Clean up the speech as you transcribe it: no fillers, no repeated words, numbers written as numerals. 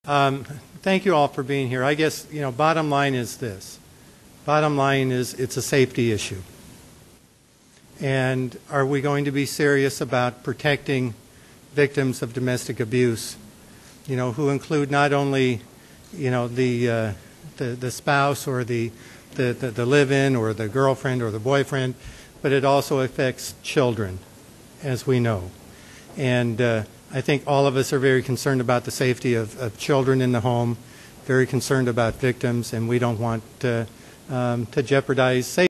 Thank you all for being here. I guess, bottom line is this. Bottom line is it's a safety issue. And are we going to be serious about protecting victims of domestic abuse, who include not only, the spouse or the live-in or the girlfriend or the boyfriend, but it also affects children, as we know. And I think all of us are very concerned about the safety of children in the home, very concerned about victims, and we don't want to jeopardize safety.